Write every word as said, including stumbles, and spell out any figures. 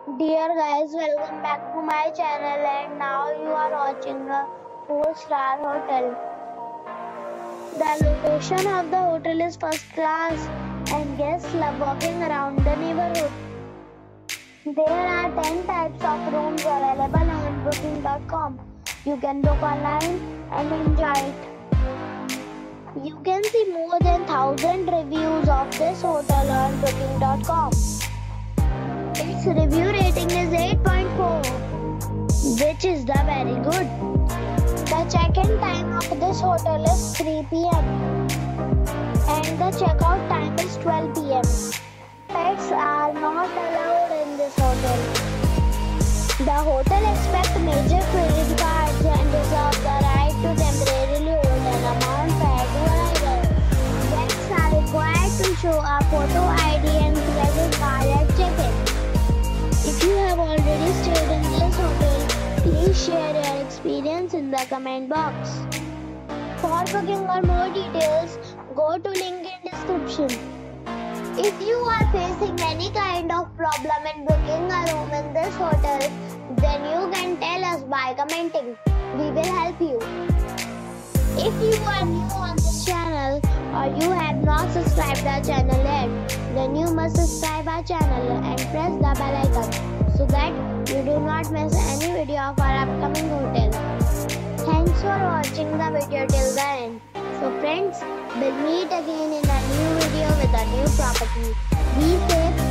Dear guys, welcome back to my channel and now you are watching a four star hotel. The location of the hotel is first class and guests love walking around the neighborhood. There are ten types of rooms available on booking dot com. You can book online and enjoy it. You can see more than one thousand reviews of this hotel on booking dot com. Its review rating is eight point four, which is the very good. The check-in time of this hotel is three p m and the check-out time is twelve p m Pets are not allowed in this hotel. The hotel accepts major credit cards and reserves the right to temporarily hold an amount prior to arrival. Guests are required to show a photo I D and credit card at check-in. If you have already stayed in this hotel, please share your experience in the comment box. For booking or more details, go to link in description. If you are facing any kind of problem in booking a room in this hotel, then you can tell us by commenting. We will help you. If you are new on this channel or you have not subscribed our channel yet, then you must subscribe our channel and press the bell icon so that you do not miss any video of our upcoming hotel. Thanks for watching the video till the end. So friends, we'll meet again in a new video with a new property. Be safe.